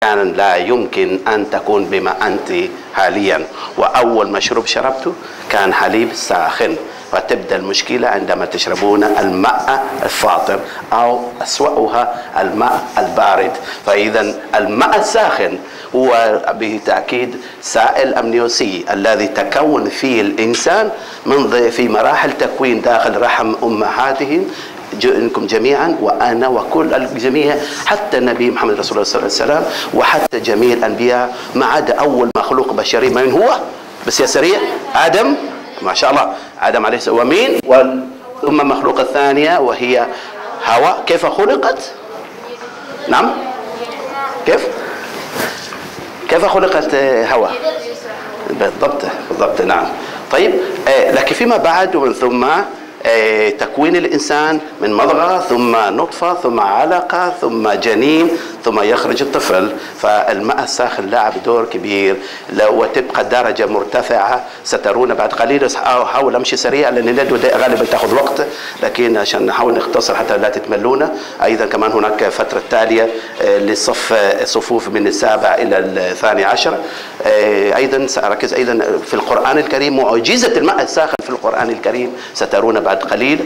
كان لا يمكن أن تكون بما أنت حاليا. وأول مشروب شربته كان حليب ساخن، فتبدأ المشكلة عندما تشربون الماء الفاطر أو أسوأها الماء البارد. فإذا الماء الساخن هو بالتأكيد سائل أمنيوسي الذي تكون فيه الإنسان منذ في مراحل تكوين داخل رحم أمهاتهم انكم جميعا وانا وكل الجميع، حتى النبي محمد رسول الله صلى الله عليه وسلم وحتى جميع الانبياء، ما عدا اول مخلوق بشري من هو؟ بس يا سريع، ادم، ما شاء الله، ادم عليه السلام، ومين؟ ثم المخلوقه الثانيه وهي هواء. كيف خلقت؟ نعم، كيف خلقت هواء؟ بالضبط نعم. طيب لكن فيما بعد ومن ثم تكوين الإنسان من مضغة ثم نطفة ثم علقة ثم جنين ثم يخرج الطفل. فالماء الساخن لعب دور كبير وتبقى درجة مرتفعة. سترون بعد قليل. أحاول أمشي سريع لأن الندوة غالبا تأخذ وقت، لكن عشان نحاول نختصر حتى لا تتملون. أيضا كمان هناك فترة تالية للصف صفوف من 7 إلى 12. أيضا سأركز أيضا في القرآن الكريم، معجزة الماء الساخن في القرآن الكريم سترون بعد قليل.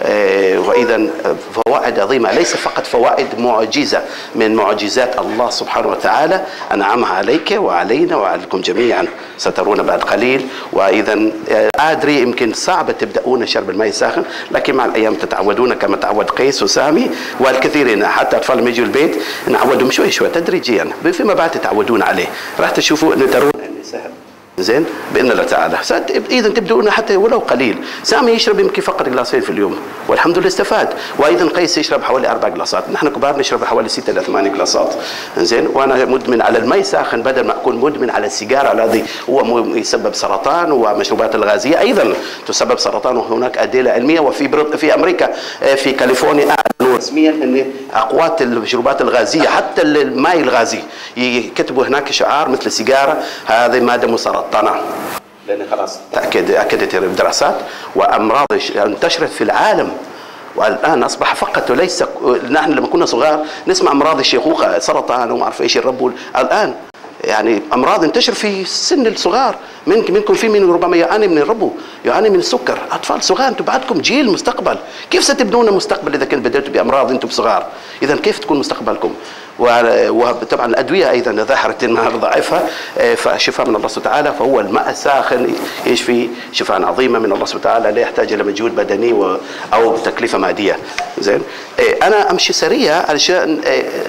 وإذا فوائد عظيمة، ليس فقط فوائد معجزة من معجزات الله سبحانه وتعالى أنعمها عليك وعلينا وعليكم جميعا، سترون بعد قليل. وإذا أدري يمكن صعب تبدأون شرب الماء الساخن، لكن مع الأيام تتعودون كما تعود قيس وسامي والكثيرين، حتى أطفال لما يجوا البيت نعودهم شوي شوي تدريجيا، فيما بعد تتعودون عليه. راح تشوفوا أن ترون أن سهل زين باذن الله تعالى. اذا تبدؤون حتى ولو قليل. سامي يشرب يمكن فقط جلاسين في اليوم والحمد لله استفاد. وايضا قيس يشرب حوالي 4 جلاسات، نحن كبار نشرب حوالي 6 إلى 8 جلاسات. زين، وانا مدمن على الماء ساخن بدل ما اكون مدمن على السيجاره الذي هو يسبب سرطان، ومشروبات الغازيه ايضا تسبب سرطان. وهناك ادله علميه. في امريكا في كاليفورنيا اعلنوا رسميا ان اقوات المشروبات الغازيه حتى الماء الغازي يكتبوا هناك شعار مثل السيجاره هذه ماده مسرطنه، لأن خلاص أكدت الدراسات وأمراض انتشرت في العالم. والآن أصبح فقط وليس نحن لما كنا صغار نسمع أمراض الشيخوخة، سرطان وما أعرف إيش الربو. الآن يعني أمراض انتشر في سن الصغار. منكم في من ربما يعاني من الربو، يعاني من السكر، أطفال صغار. أنتم بعدكم جيل مستقبل. كيف ستبنون مستقبل إذا كنت بدأتوا بأمراض أنتم صغار؟ إذا كيف تكون مستقبلكم؟ وطبعا الأدوية أيضا ظاهرة النهار ضعيفة، فشفاء من الله سبحانه وتعالى. فهو الماء الساخن يشفي شفاء عظيمة من الله سبحانه وتعالى، لا يحتاج إلى مجهود بدني أو تكلفة مادية. زين، أنا أمشي سريع علشان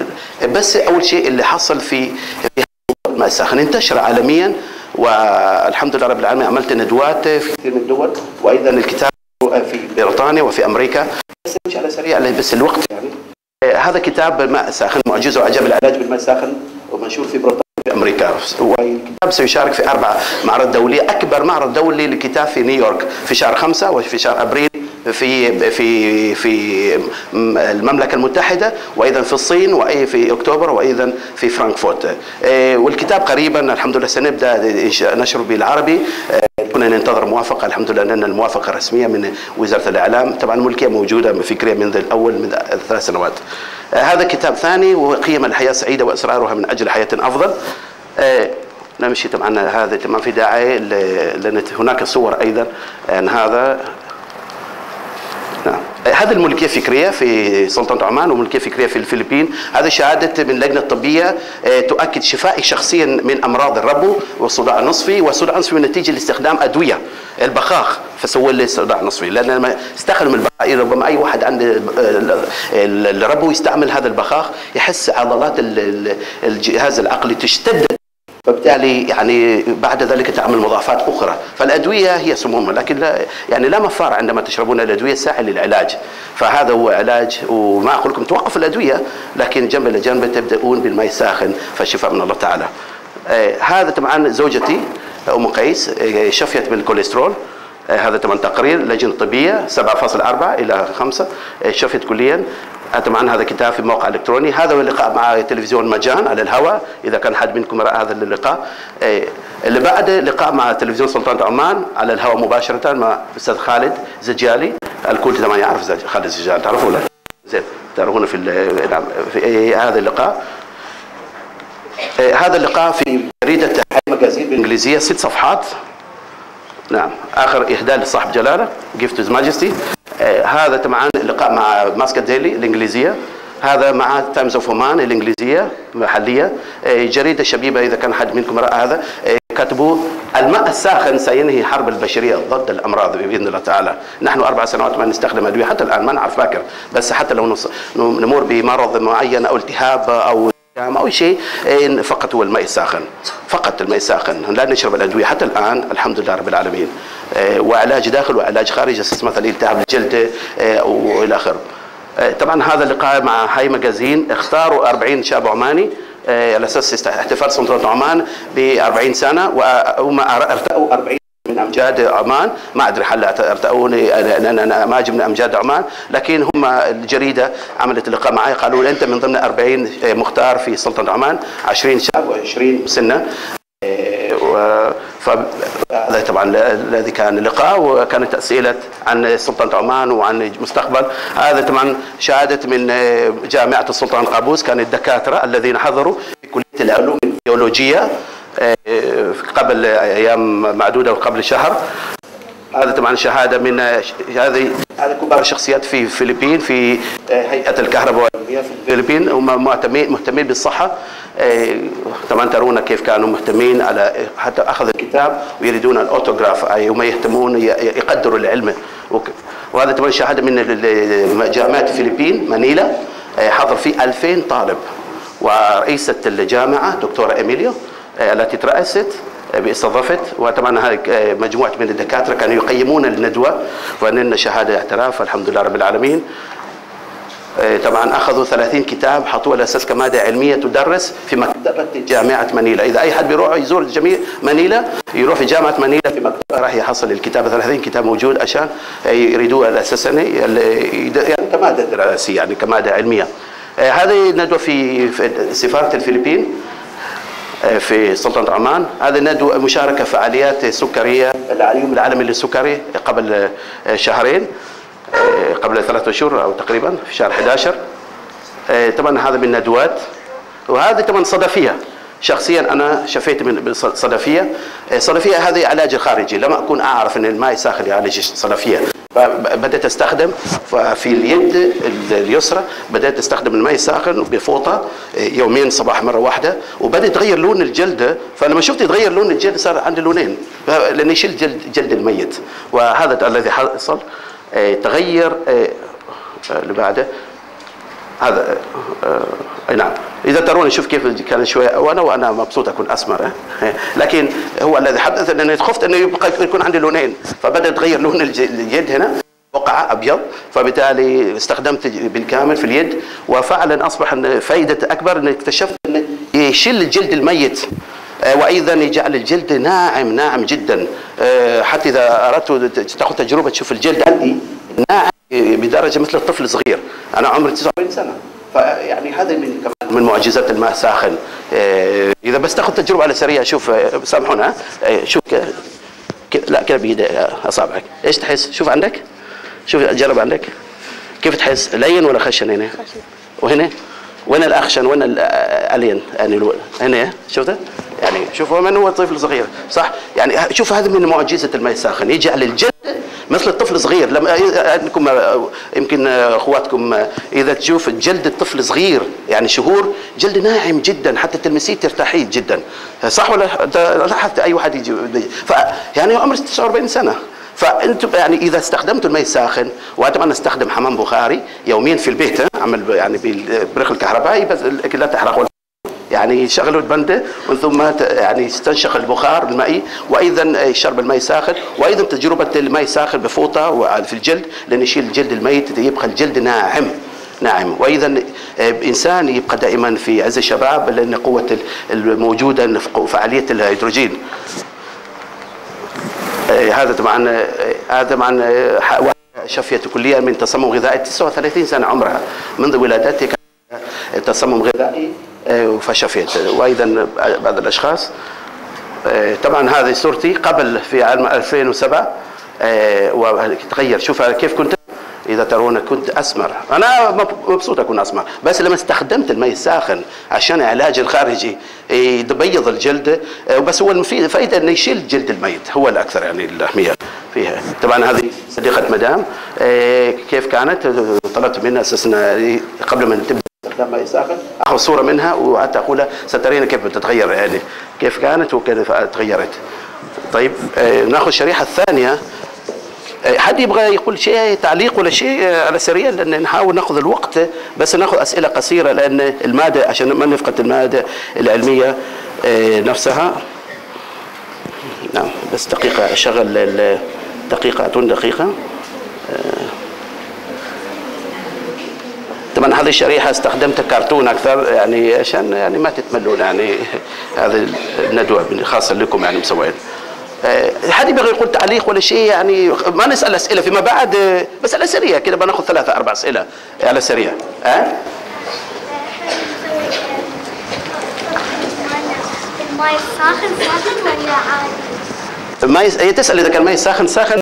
بس أول شيء اللي حصل في الماء الساخن انتشر عالميا، والحمد لله رب العالمين. عملت ندوات في كثير من الدول، وأيضا الكتاب في بريطانيا وفي أمريكا. بس أمشي على سريع بس الوقت يعني. هذا كتاب الماء الساخن، معجزة وعجب العلاج بالماء الساخن، ومنشور في بريطانيا في أمريكا. والكتاب سيشارك في 4 معارض دولية. أكبر معرض دولي للكتاب في نيويورك في شهر 5، وفي شهر أبريل في المملكة المتحدة، وأيضا في الصين، وفي أكتوبر، وأيضا في فرانكفورت. والكتاب قريبا الحمد لله سنبدأ نشره بالعربي. كنا ننتظر موافقة، الحمد لله لنا الموافقة الرسمية من وزارة الإعلام. طبعا الملكية موجودة فكريا من 3 سنوات. هذا كتاب ثاني، وقيم الحياة سعيدة وأسرارها من أجل حياة أفضل. نمشي طبعا هذا تمام في داعي، لأن هناك صور أيضا عن هذا. نعم، هذه الملكية الفكرية في سلطنة عمان، وملكية فكرية في الفلبين. هذه شهادة من اللجنة الطبية تؤكد شفائي شخصيا من أمراض الربو والصداع النصفي. والصداع النصفي نتيجة لاستخدام أدوية البخاخ، فسوى لي صداع نصفي. لأن لما استخدم البخاخ، ربما أي واحد عنده الربو يستعمل هذا البخاخ يحس عضلات الجهاز العقلي تشتد، فبالتالي يعني بعد ذلك تعمل مضاعفات أخرى. فالأدوية هي سموم، لكن لا مفار عندما تشربون الأدوية ساعة للعلاج. فهذا هو علاج. وما أقول لكم توقف الأدوية، لكن جنب إلى جنب تبدأون بالماء الساخن فالشفاء من الله تعالى. هذا طبعا زوجتي أم قيس شفيت من الكوليسترول. هذا طبعا تقرير لجنة طبية 7.4 إلى 5 شفيت كليا. طبعا هذا كتاب في موقع الكتروني. هذا هو اللقاء مع تلفزيون مجان على الهواء، اذا كان حد منكم راى هذا اللقاء. اللي بعده لقاء مع تلفزيون سلطنة عمان على الهواء مباشره مع الاستاذ خالد زجالي. الكل طبعا يعرف خالد زجالي، تعرفونه؟ زين، تعرفونه في هذا اللقاء. هذا اللقاء في جريدة حي ماجازين بالإنجليزية 6 صفحات. نعم، آخر إهداء لصاحب جلالة Gift to His Majesty. هذا طبعا لقاء مع ماسكت ديلي الإنجليزية، هذا مع تايمز اوف اومان الإنجليزية محلية. جريدة شبيبة إذا كان حد منكم رأى هذا، كتبوا الماء الساخن سينهي حرب البشرية ضد الأمراض بإذن الله تعالى. نحن 4 سنوات ما نستخدم أدوية حتى الآن، ما نعرف باكر، بس حتى لو نمر بمرض معين أو التهاب أو شيء، فقط هو الماء الساخن، فقط الماء الساخن، لا نشرب الأدوية حتى الآن الحمد لله رب العالمين. وعلاج داخل وعلاج خارج، مثلا التهاب الجلد وإلى آخره. طبعا هذا اللقاء مع هاي ماجازين، اختاروا 40 شاب عماني على اساس احتفال سلطنة عمان ب 40 سنة، وهم ارتأوا 40 من امجاد عمان. ما ادري هل ارتأوني، انا ما اجي من امجاد عمان، لكن هم الجريده عملت اللقاء معي، قالوا لي انت من ضمن 40 مختار في سلطنة عمان، 20 شاب و20 مسنه. فهذا طبعا الذي كان اللقاء، وكانت اسئله عن سلطنه عمان وعن مستقبل. هذا طبعا شهاده من جامعه السلطان قابوس، كان الدكاتره الذين حضروا في كليه العلوم البيولوجيه قبل ايام معدوده وقبل شهر. هذا طبعا شهاده من هذه كبار الشخصيات في الفلبين، في هيئه الكهرباء والمياه في الفلبين، هم مهتمين بالصحه. طبعا ترون كيف كانوا مهتمين على حتى اخذ الكتاب ويريدون الاوتوغراف، اي هم يهتمون يقدروا العلم. وهذا طبعا شهاده من جامعه الفلبين مانيلا، حضر فيه 2000 طالب، ورئيسه الجامعه دكتوره إيميليو التي ترأست باستضافت، وطبعا هاي مجموعه من الدكاتره كانوا يقيمون الندوه، ونلنا شهاده اعتراف الحمد لله رب العالمين. طبعا اخذوا 30 كتاب حطوها على اساس كماده علميه تدرس في مكتبه جامعه مانيلا. اذا اي حد بيروح يزور جميع مانيلا، يروح في جامعه مانيلا في مكتبه راح يحصل الكتاب، 30 كتاب موجود عشان يريدوها على اساس يعني كماده دراسيه، يعني كماده علميه. هذه الندوه في سفاره الفلبين في سلطنة عمان. هذه الندوة مشاركة فعاليات سكرية، اليوم العالمي للسكري قبل شهرين، قبل 3 أشهر أو تقريبا في شهر 11. طبعا هذا من الندوات. وهذه طبعا صدفية، شخصيا أنا شفيت من صدفية. صدفية هذه علاج خارجي، لما أكون أعرف أن الماء الساخن يعالج صدفية، فبدأت أستخدم في اليد اليسرى، بدأت أستخدم الماء الساخن بفوطة يوميا صباح مرة واحدة، وبدأ يتغير لون الجلد. فلما شفت يتغير لون الجلد صار عندي لونين، لأن يشيل جلد الميت. وهذا الذي حصل، تغير اللي بعده هذا. نعم، إذا ترون شوف كيف كان شوية، وأنا مبسوط أكون أسمر، لكن هو الذي حدث أنني خفت أنه يكون عندي لونين، فبدأ يتغير لون الجلد هنا، وقع أبيض، فبالتالي استخدمت بالكامل في اليد، وفعلا أصبح فائدة أكبر أن اكتشفت أنه يشيل الجلد الميت، وأيضا يجعل الجلد ناعم جدا. حتى إذا أردت تأخذ تجربة تشوف الجلد عندي ناعم بدرجة مثل الطفل الصغير، أنا عمري 49 سنة. فيعني هذا من معجزات الماء الساخن. إذا بس تأخذ تجربة على سريع، شوف سامحونا، شوف لا كده بيد أصابعك، إيش تحس؟ شوف عندك، شوف جرب عندك كيف تحس، لين ولا خشن هنا؟ وهنا وين الأخشن وين الألين؟ يعني هنا شفته؟ يعني شوفوا من هو طفل صغير، صح؟ يعني شوف هذا من معجزة الماء الساخن، يجعل الجلد مثل الطفل الصغير. لما عندكم يمكن اخواتكم اذا تشوف جلد الطفل صغير يعني شهور، جلد ناعم جدا، حتى تلمسيه ترتاحي جدا، صح ولا لاحظت اي واحد يجي يعني عمري 49 سنه. فانتم يعني اذا استخدمتوا الماء الساخن، وطبعا نستخدم حمام بخاري يوميا في البيت، عمل يعني بالبريق الكهربائي، بس لا تحرق يعني شغلوا البنده، ومن ثم يعني يستنشق البخار المائي، وايضا شرب الماء الساخن، وايضا تجربه الماء الساخن بفوطه في الجلد، لان يشيل الجلد الميت، يبقى الجلد ناعم. وايضا انسان يبقى دائما في عز الشباب، لان قوه الموجوده فعاليه الهيدروجين. هذا طبعا شفيت كليا من تسمم غذائي، 39 سنه عمرها، منذ ولادتها تسمم غذائي فشفيت. وايضا بعض الاشخاص، طبعا هذه صورتي قبل في عام 2007 وتغير. شوف كيف كنت اذا ترون كنت اسمر، انا مبسوط اكون اسمر، بس لما استخدمت المي الساخن عشان علاج الخارجي يبيض الجلد، بس هو الفائده انه يشيل جلد الميت، هو الاكثر يعني الاهميه فيها. طبعا هذه صديقه مدام كيف كانت، طلبت منها اساسا قبل ما تبدا استخدام ماء ساخن اخذ صوره منها وقعدت اقولها سترين كيف بتتغير، يعني كيف كانت وكيف تغيرت. طيب ناخذ الشريحه الثانيه. حد يبغى يقول شيء تعليق ولا شيء على سريع، لان نحاول ناخذ الوقت، بس ناخذ اسئله قصيره لان الماده عشان ما نفقد الماده العلميه نفسها. نعم بس دقيقه اشغل دقيقه، اعطوني دقيقه. طبعا هذه الشريحه استخدمت كرتون اكثر يعني عشان يعني ما تتملون، يعني هذه الندوه خاصه لكم يعني مسوين. حد يبغى يقول تعليق ولا شيء؟ يعني ما نسال اسئله فيما بعد، بس على سريع كده بناخذ 3 4 اسئله على سريع. الماء الساخن ساخن ولا عادي؟ هي تسال اذا كان الماء الساخن ساخن